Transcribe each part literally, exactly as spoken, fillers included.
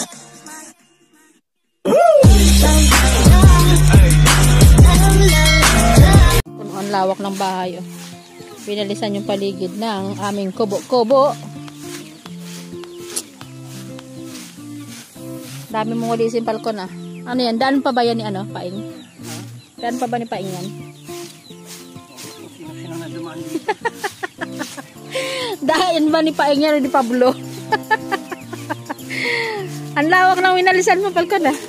Ang lawak ng bahay, oh. Pinalisan yung paligid ng aming kubo-kubo. Dami mong ulisin palkon, ah. Ano yan? Daan pa ba yan ni ano? Paing? Daan pa ba ni Paing yan? Sino-sino na dumaan dito? Daan ba ni Paing yan o ni Pablo? Ang lawak ng winalisan mo palkon, ah.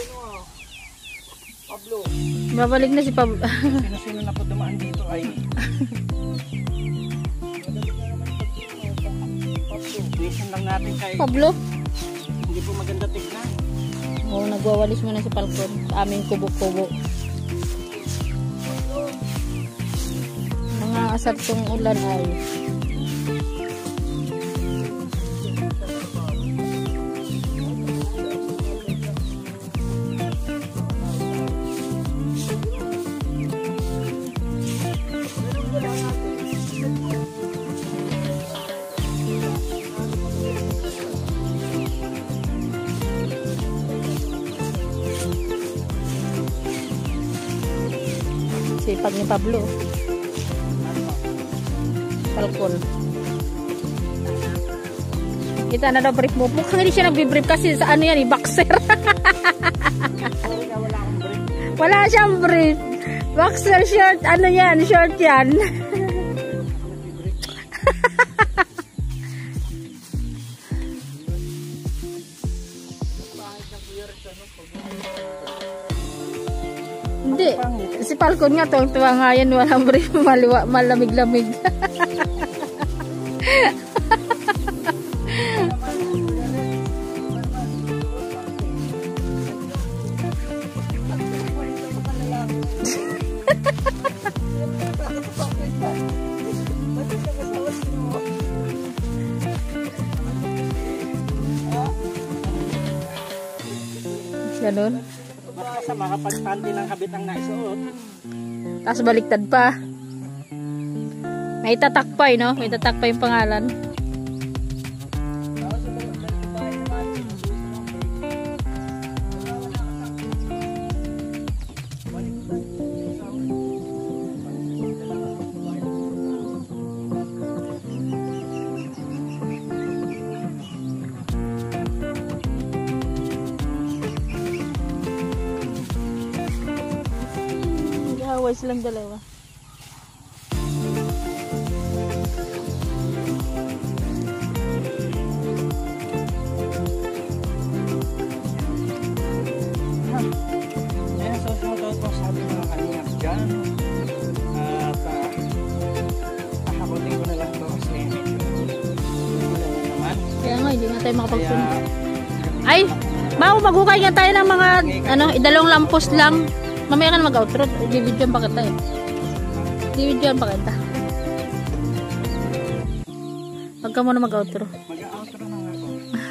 Pablo. Babalik na si Pablo. Sino-sino na po dumaan dito ay... Mission lang natin kay... Pablo? Hindi po maganda tignan. Oo, nagwawalis muna si Palcon sa aming kubo-kubo. Mga asartong ulan ay sipag ni Pablo. Palcon. Kita na daw brief mo. Mukhang hindi siya nagbi-brief kasi sa ano yan, eh, boxer. Wala siyang brief. Boxer short, ano yan, short yan. Hindi. Si Palcon nga, tuwang-tuwa nga yan. Walang brief, maliwa, malamig-lamig. Ganun. Sa mga pagpanti ng habit ang naisuot. Tapos baliktad pa. May tatak pa, eh, no? May tatak pa yung pangalan. Away silang dalawa. Ayan, so sumunod po sabi mga kanina dyan. At uh, kakabutin ko na lang ito kasi wala na naman. Kaya nga, hindi nga tayo makapagpunta. Ay, bako maghukay nga tayo ng mga ano, idalawang lampos lang. Mamaya ka na mag-outro. Di-videoan pa kita, eh. Di-videoan pa kita. Huwag ka muna mag-outro. Mag-outro na nga po.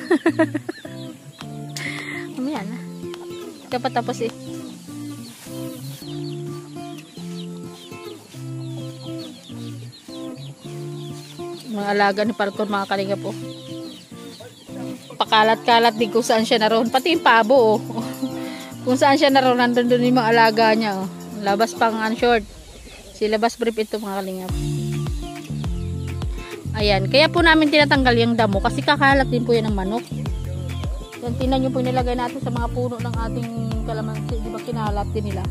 Mamaya na. Hindi ka pa tapos, eh. Mga alaga ni Palcon, mga kalinga po. Pakalat-kalat din kung saan siya naroon. Pati yung pabo, oh. Kung saan siya naroon, nandun doon yung mga alaga niya, oh. Labas pang unshort. Si labas brief ito, mga kalingap. Ayan. Kaya po namin tinatanggal yung damo kasi kakalat din po yan ng manok. Yan, tinan nyo po nilagay natin sa mga puno ng ating kalamansi. Di ba kinalat din nila?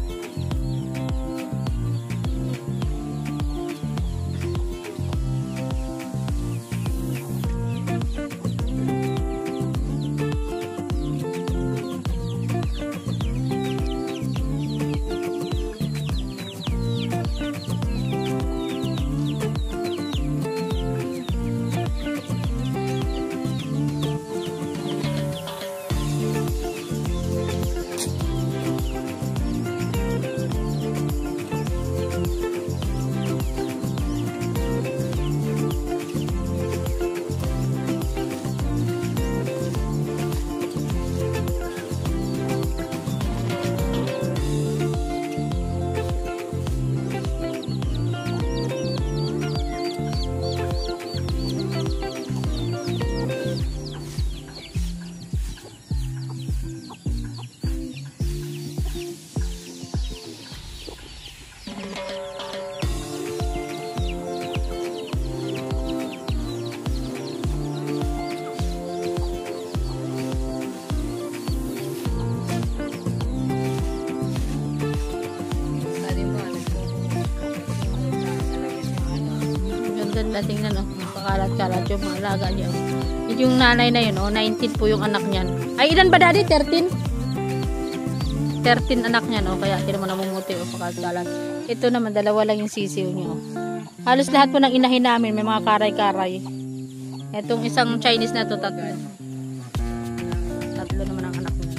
ganda tingnan, oh. Pakalat-kalat yung mga alaga niya. Oh. Yung nanay na yun, oh, nineteen po yung anak niyan. Ay, ilan ba daddy? thirteen? thirteen anak niyan, oh. Kaya hindi naman namumuti, oh, pakalat-kalat. Ito naman, dalawa lang yung sisiw niya, oh. Halos lahat po ng inahin namin, may mga karay-karay. Itong isang Chinese na to, tatlo. Tatlo naman ang anak niya.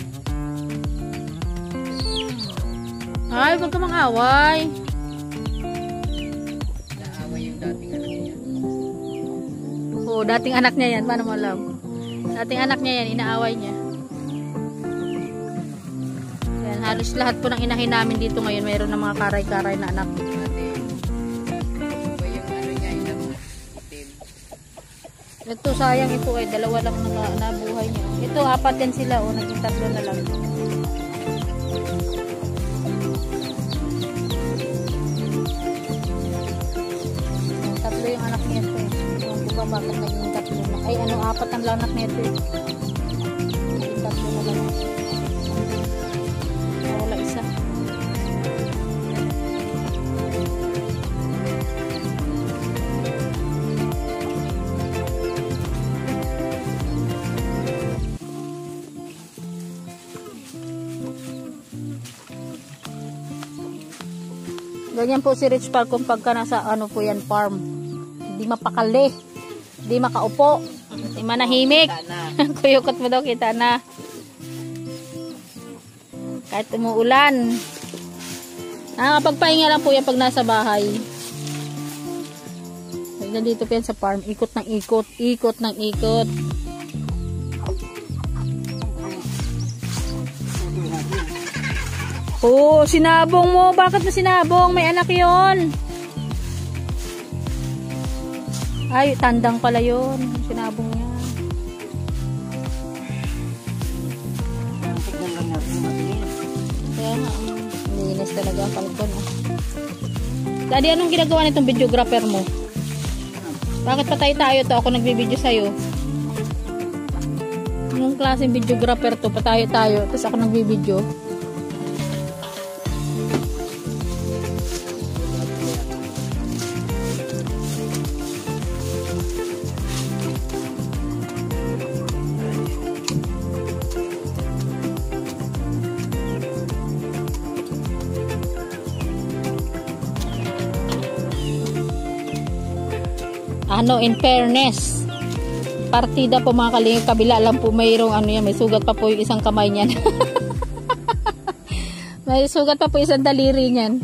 Ay, huwag ka mang-away. Naaway yung dating anak niya. Oo, dating anak niya yan. Paano mo alam? Dating anak niya yan, inaaway niya. Yan, halos lahat po ng inahin namin dito ngayon, mayroon ng mga karay-karay na anak. Ito, sayang ito ay dalawa lang na nabuhay niya. Ito, apat yan sila. O, naging tatlo na lang. Tatlo yung anak niya ito. Yung diba bakit naging tatlo na. Ay, ano, apat ang anak niya ito. Naging tatlo na lang. Wala isa. Ganyan po si Rich Park kung pagka nasa ano po yan farm. Hindi mapakali. Hindi makaupo. Hindi manahimik. Kuyukot mo daw, kita na. Kahit umuulan. Nakakapagpahinga lang po yan pag nasa bahay. Nandito po yan sa farm. Ikot ng ikot. Ikot ng ikot. Oh, sinabong mo. Bakit mo sinabong? May anak yon. Ay, tandang pala yon. Sinabong niya. Kaya nga, linis talaga ang palkon. Oh. Daddy, anong ginagawa nitong videographer mo? Bakit patay tayo to? Ako nagbibideo sa'yo. Anong klaseng videographer to? Patay tayo. Tapos ako nagbibideo. Ano, in fairness, partida po mga kalingap, kabila lang po mayroong ano yan, may sugat pa po yung isang kamay niyan. May sugat pa po isang daliri niyan.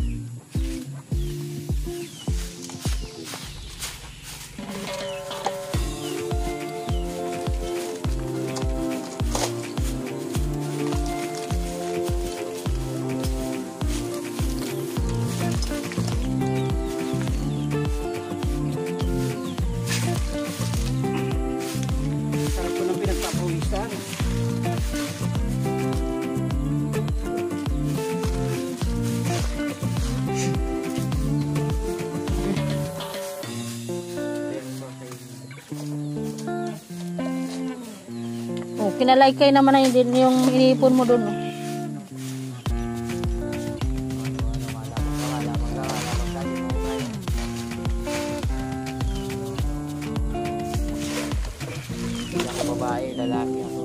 Kinalaykay naman na yun, yung inipon mo dun. Oh. Babae, lalaki ako.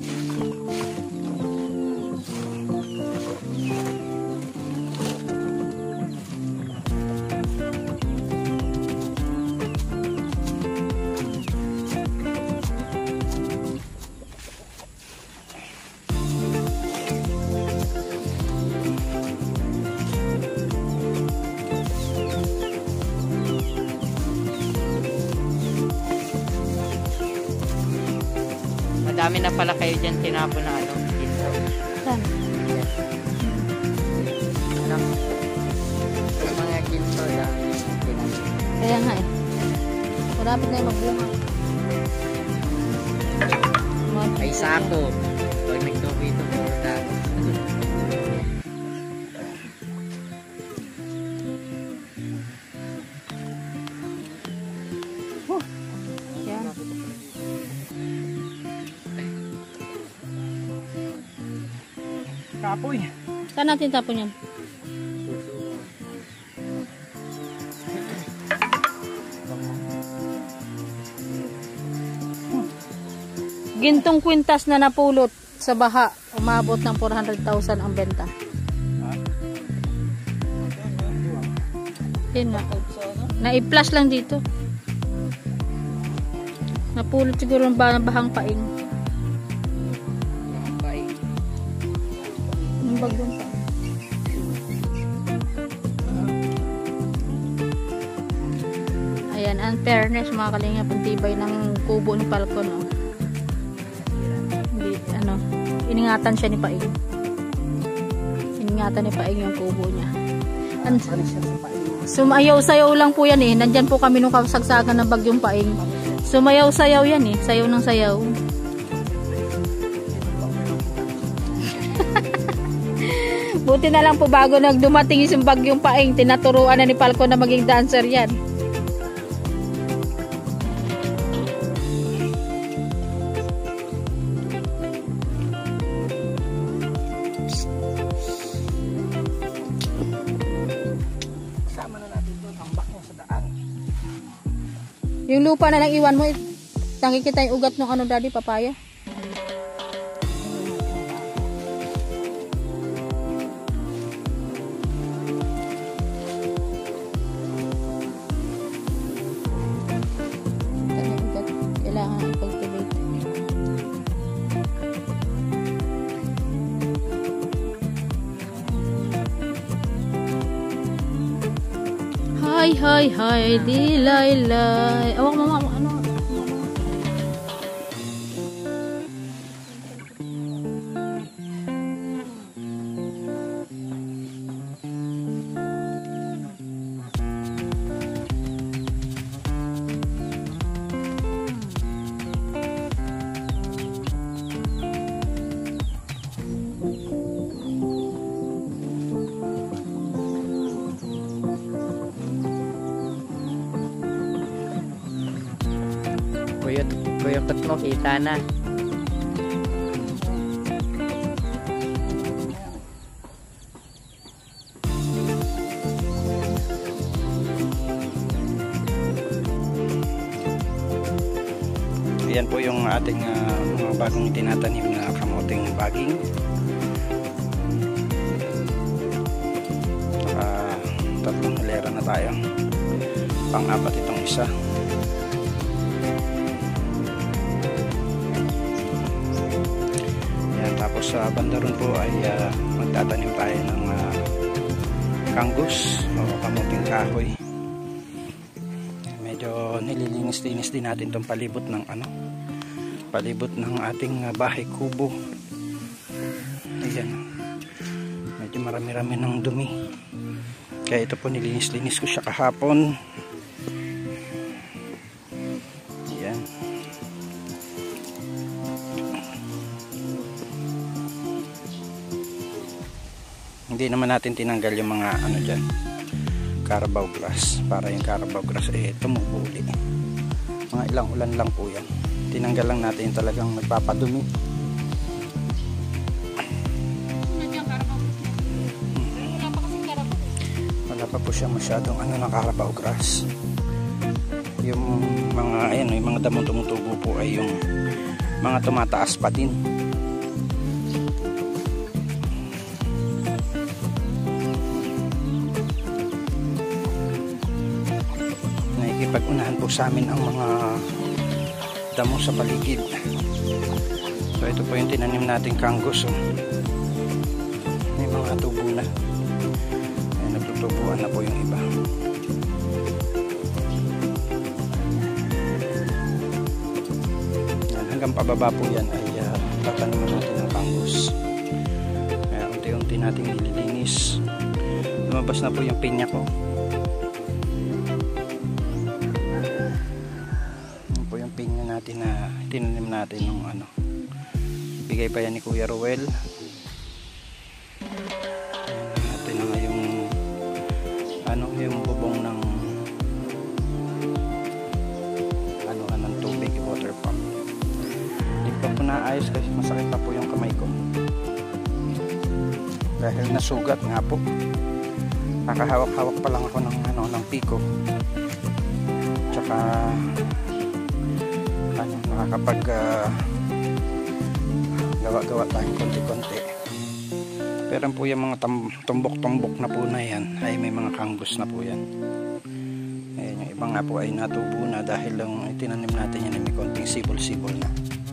Madami na pala kayo dyan tinapon na ano. Saan? Ano? Yung mga ginto na tinapon. Kaya nga eh. Malapit na yung magbunga. Ay sako. Pag nagtubo ito po na. Kapoy. Saan natin tapon yan? Gintong kwintas na napulot sa baha, umabot ng four hundred thousand ang benta. Yun nga. Na-i-flash lang dito. Napulot siguro ng bahang paing. Yung bagong paing. Ayan, unfairness mga kalingap, ang tibay ng kubo ni Falcon. Oh. Hindi, ano, iningatan siya ni Paing. Iningatan ni Paing yung kubo niya. And, sumayaw-sayaw lang po yan eh. Nandyan po kami nung kasagsagan ng bagyong Paing. Sumayaw-sayaw yan eh. Sayaw ng sayaw. Buti na lang po bago nagdumating yung bagyong Paing, tinaturuan na ni Falcon na maging dancer yan. Yung lupa na lang iwan mo, nakikita yung ugat ng ano daddy, papaya. Yung ugat, kailangan i-cultivate. Hi, hi, hi, dilaylay. Awak mama, ano? Kuyot, kuyot mo, kita na. Yan po yung ating uh, mga bagong tinatanim na kamuting baging. Uh, tatlong hilera na tayo. Pang-apat itong isa. Tapos sa uh, banda ron po ay uh, magtatanim tayo ng uh, kangus o kamuting kahoy. Medyo nililinis-linis din natin itong palibot ng ano, palibot ng ating uh, bahay kubo. Ayan, medyo marami-rami ng dumi, kaya ito po nilinis-linis ko siya kahapon. Ayan. Hindi naman natin tinanggal yung mga ano dyan, Carabao grass, para yung Carabao grass eh tumubuli. Mga ilang ulan lang po yan. Tinanggal lang natin yung talagang nagpapadumi. Wala pa po siya masyadong ano na Carabao grass. Yung mga ayan, yung mga damong tumutubo po ay yung mga tumataas pa din. Pag-unahan po sa amin ang mga damo sa paligid. So ito po yung tinanim nating kangus. Oh. May mga tubo na. Ay, nagtutubuan na po yung iba. Yan, hanggang pababa po yan ay uh, tataniman natin ng kangus. Kaya unti-unti natin nililinis. Lumabas na po yung pinya ko. Natin na tinanim natin yung ano, bigay pa yan ni Kuya Ruel. Natin na nga yung ano, yung bubong ng ano, anong tubig, water pump. Hindi pa po naayos kasi masakit pa po yung kamay ko dahil nasugat nga po. Nakahawak-hawak pa lang ako ng ano, ng piko, tsaka ano, nakakapag uh, gawa-gawa tayong konti-konti. Pero po yung mga tumbok-tumbok na po na yan ay may mga kanggos na po yan. Ayan, yung iba nga po ay natubo na dahil lang itinanim natin yan ay may konting sibol-sibol na.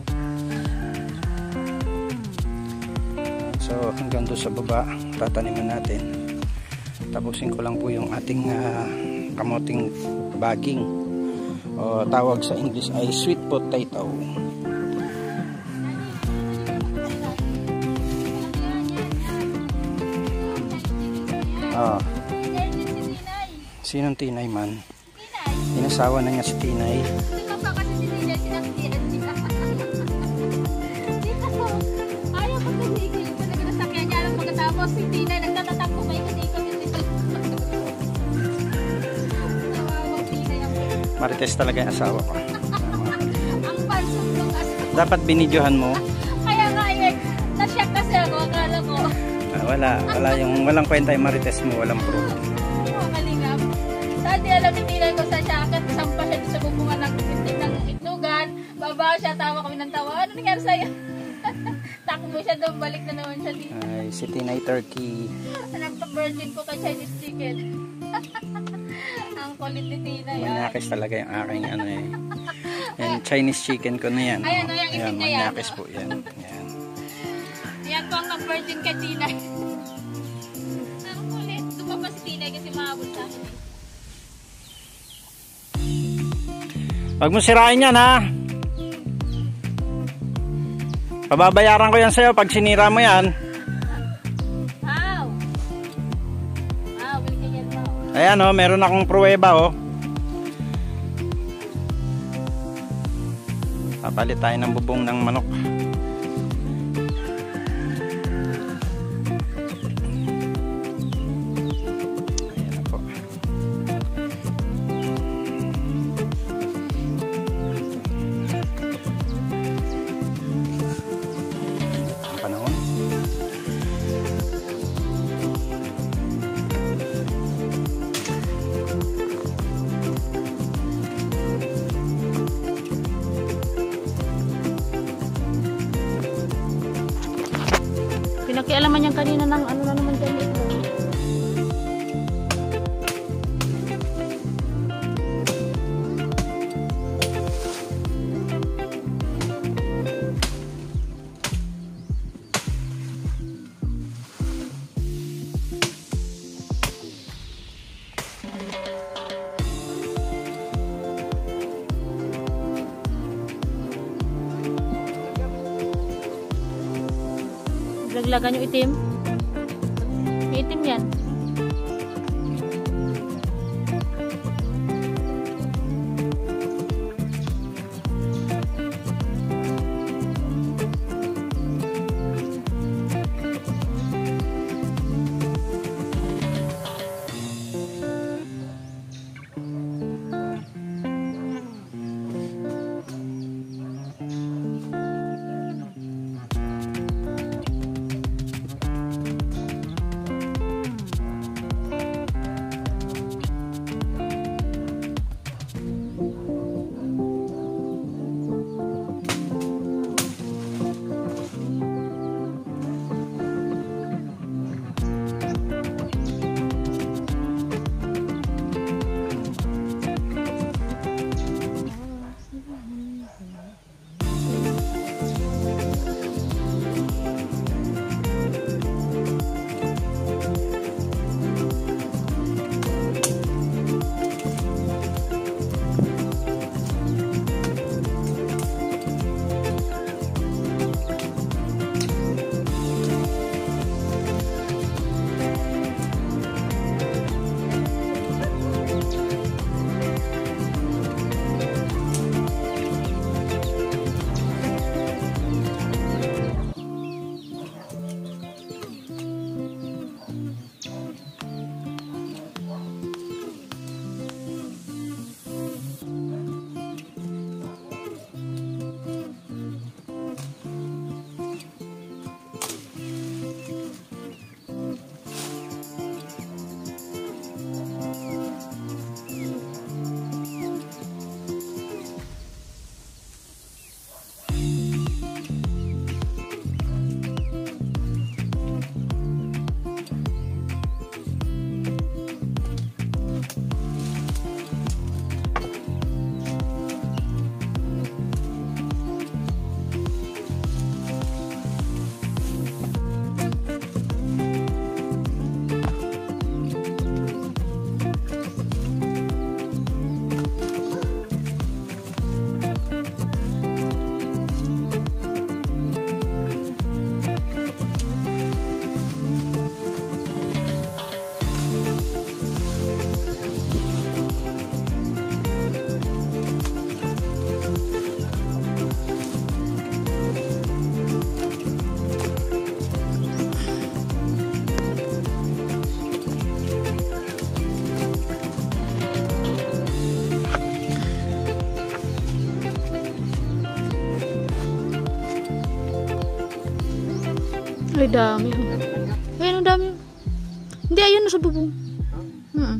So hanggang doon sa baba tataniman natin. Tapusin ko lang po yung ating uh, kamoting baging, o tawag sa English ay sweet potato. Ah. Sinong Tinay man? Inasawa na niya si Tinay. Si Tinay nagtatatakbo may ikot-ikot. Marites talaga yung asawa ko. Ang pansong ng asawa. Dapat binidyohan mo. Kaya nga eh, nasyak kasi ako, akala ko. Ah, wala, wala yung walang kwenta yung Marites mo, walang proof. Oo, kalingap. Saan di alam ni Tinay ko sa siya, akit sampa siya sa bubungan ng, ng itnugan, baba siya, tawa kami ng tawa. Ano nangyari sa'yo? Takbo siya doon, balik na naman siya dito. Ay, si Tinay Turkey. Nagpa-virgin ko kay Chinese chicken. Ang kulit ni Tinay. Manyakis talaga yung aking ano eh. Yan, Chinese chicken ko na yan. Ayan, ayan, isin na yan. Manyakis po yan. Yan. Yan po ang nag-virgin kay Tinay. Ang kulit. Lumabas si Tinay kasi mahabol sa akin. Huwag mo sirain yan ha. Pababayaran ko yan sa'yo pag sinira mo yan. Wow! Wow, bili ka yan mo. Ayan o, oh, meron akong pruweba o. Oh. Papalit tayo ng bubong ng manok. Ayan po. Ang panahon. Pinakialaman niyan kanina ng ano na naman dyan ito. Laglagan yung itim. May itim yan. Ay, dami. Oh. Ayun, ang dami. Hindi, ayun na sa bubong. Hmm.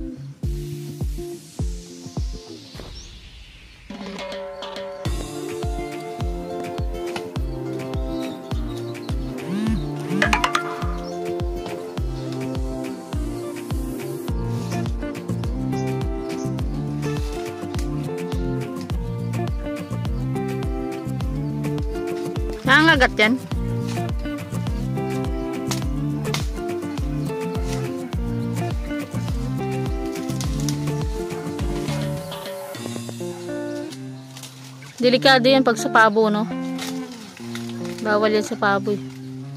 Nangangagat yan. Delikado yan pag sa pabo, no? Bawal yan sa pabo eh.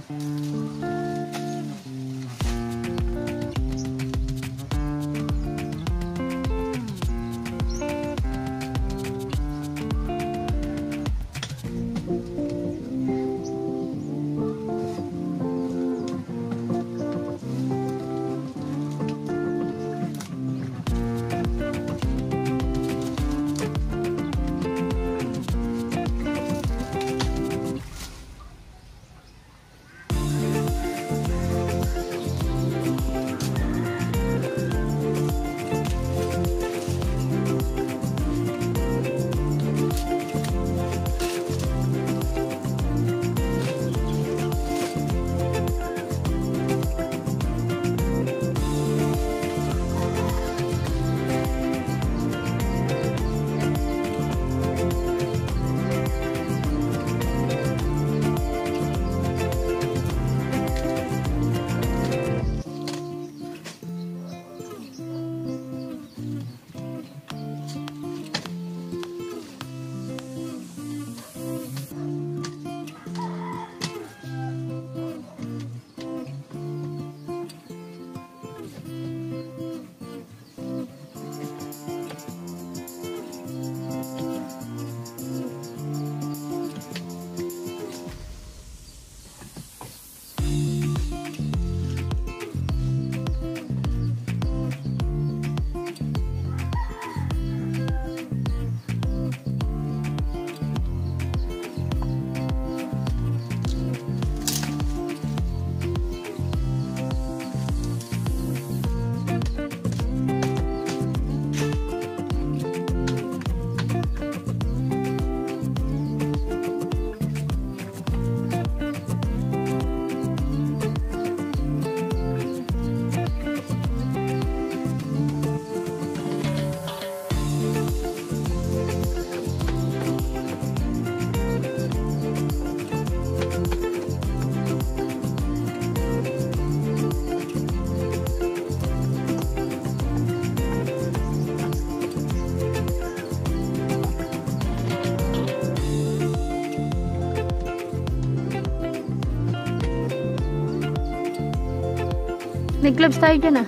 Nag-gloves tayo dyan ah.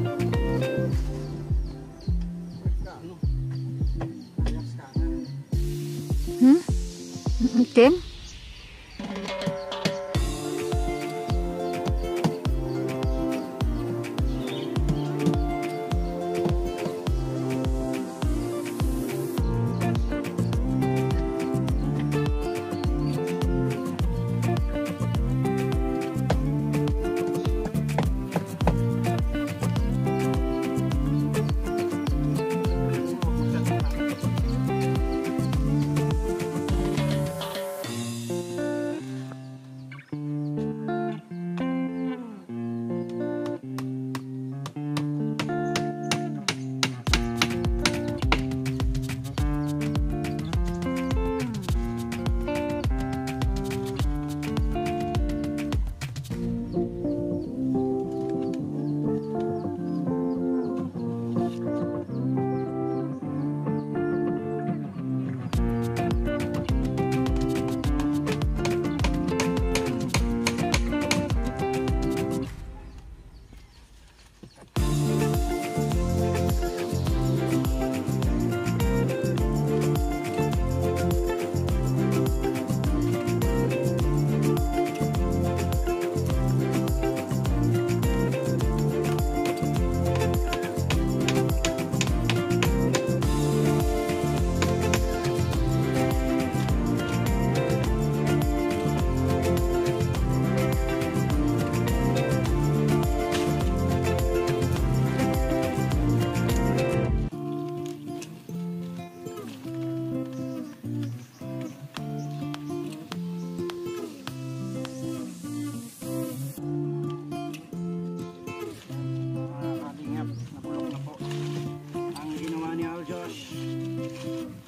Hmm? Itim?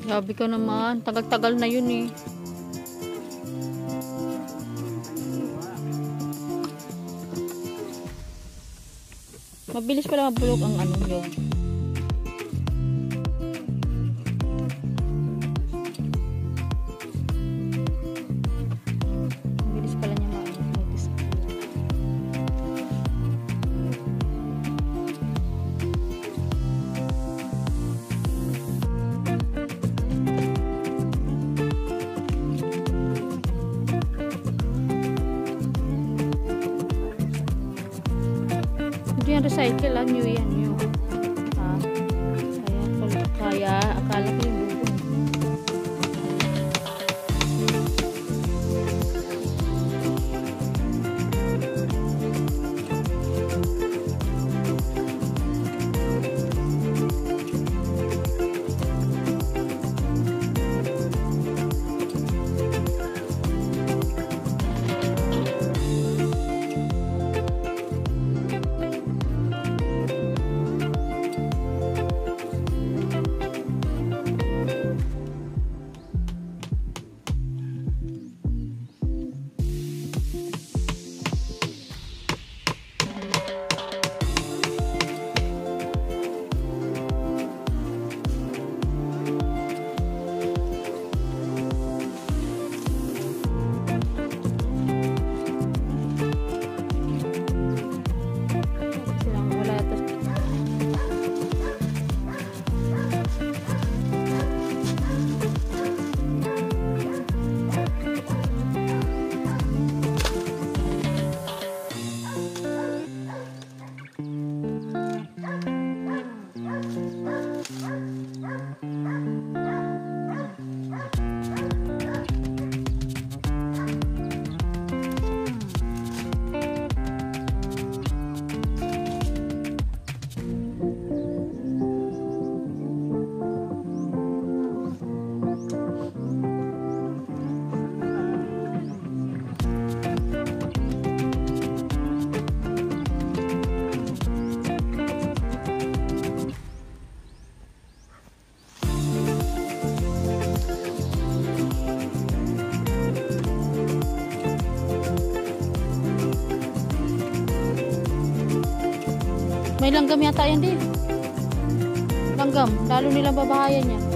Grabe ka naman. Tagal-tagal na yun eh. Mabilis pala mabulok ang ano yun. Mabilis pala niya ma-notice. Hindi yan recycle lang, new yan, new. Ah, kaya, kaya akala ko yung lugo. May langgam yata yan din. Langgam, lalo nilang babahayan niya.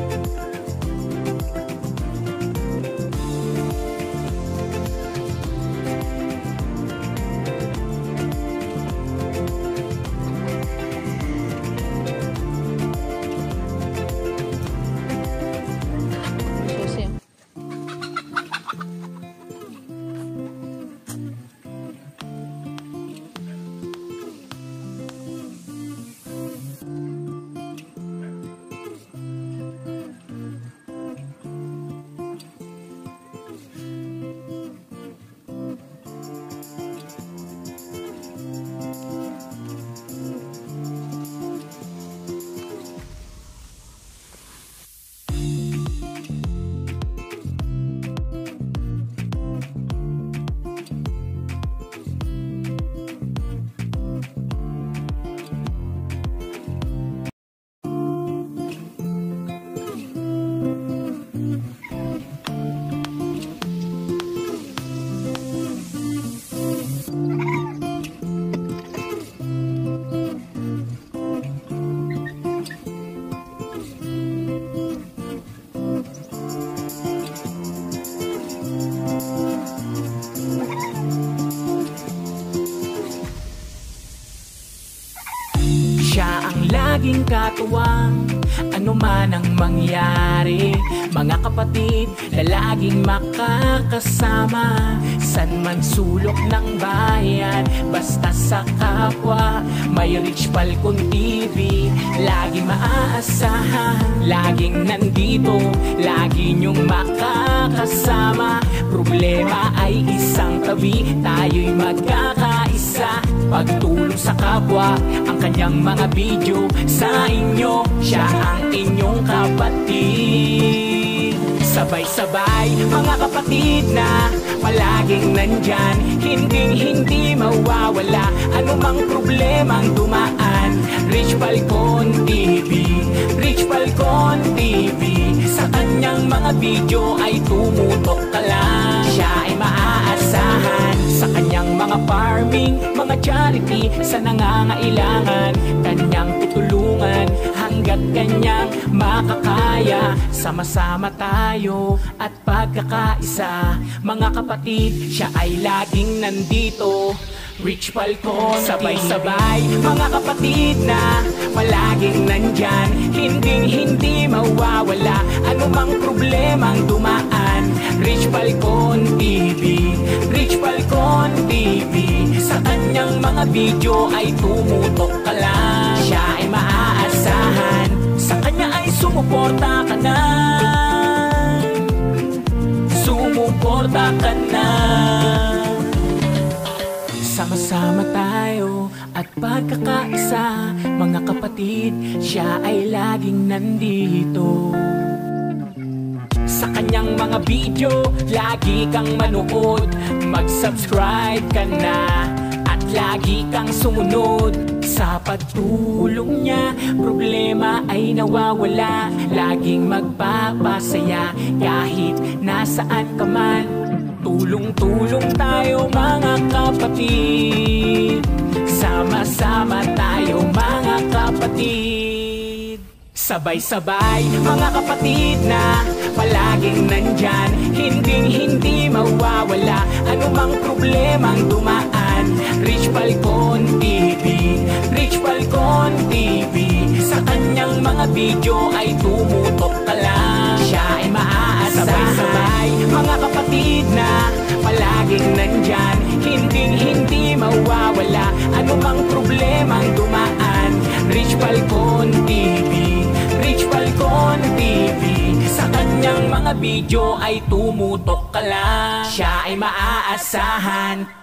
laging katuwang, ano man ang mangyari. Mga kapatid na laging makakasama, san man sulok ng bayan, basta sa kapwa. May Rich Falcon T V, laging maaasahan, laging nandito, lagi niyong makakasama. Problema ay isang tabi, tayo'y magkakaisa. Pagtulong sa kapwa, ang kanyang mga video sa inyo, siya ang inyong kapatid. Sabay-sabay, mga kapatid na palaging nandyan, hinding hindi mawawala, anumang problemang dumaan. Rich Falcon T V, Rich Falcon T V, Sa kanyang mga video ay tumutok ka lang. Siya ay maaasahan. Sa kanyang mga farming, mga charity, sa nangangailangan, kanyang tutulungan hanggat kanyang makakaya. Sama-sama tayo at pagkakaisa, mga kapatid, siya ay laging nandito. Rich Falcon, sabay-sabay, mga kapatid na palaging nandyan, hinding hindi mawawala anumang problemang dumaan. Rich Falcon T V, Rich Falcon T V, sa kanyang mga video ay tumutok ka lang. Siya ay maaasahan, sa kanya ay sumuporta ka na. Sumuporta ka na. Sama-sama tayo at pagkakaisa, mga kapatid, siya ay laging nandito. Sa kanyang mga video, lagi kang manood. Mag-subscribe ka na at lagi kang sumunod. Sa pagtulong niya, problema ay nawawala. Laging magpapasaya kahit nasaan ka man. Tulong-tulong tayo mga kapatid, sama-sama tayo mga kapatid. Sabay-sabay mga kapatid na palaging nandyan, hinding-hindi mawawala anumang problemang dumaan. Rich Falcon T V, Rich Falcon T V, sa kanyang mga video ay tumutok ka lang. Siya ay maaasahan. Sabay-sabay mga kapatid na palaging nandyan, hinding-hindi mawawala anumang problemang dumaan. Rich Falcon T V, Rich Falcon T V, sa kanyang mga video ay tumutok ka lang. Siya ay maaasahan.